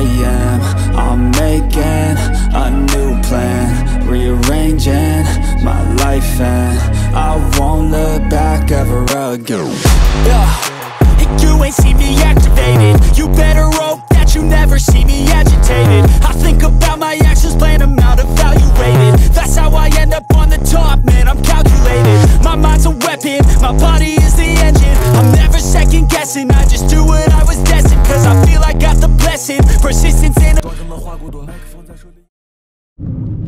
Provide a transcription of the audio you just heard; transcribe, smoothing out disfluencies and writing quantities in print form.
am. I'm making a new plan, rearranging my life, and I won't look back ever again. And you ain't see me activated. You better hope that you never see me agitated. I think about my actions, plan them out, evaluated. That's how I end up on the top, man, I'm calculated. My mind's a weapon, my body is the engine. I'm never second guessing, I just do what I was destined. Cause I feel I got the blessing, persistence in